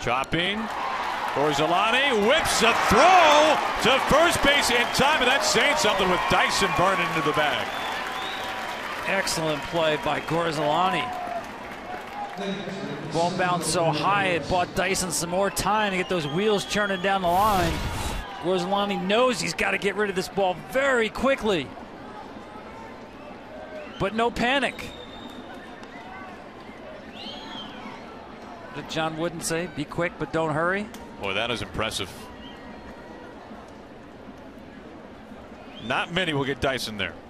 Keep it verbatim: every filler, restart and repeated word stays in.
Chopping. Gorzelanny whips a throw to first base in time, and that's saying something with Dyson burning into the bag. Excellent play by Gorzelanny. Ball bounced so high it bought Dyson some more time to get those wheels churning down the line. Gorzelanny knows he's got to get rid of this ball very quickly. But no panic. What did John Wooden say? Be quick, but don't hurry. Boy, that is impressive. Not many will get Dyson there.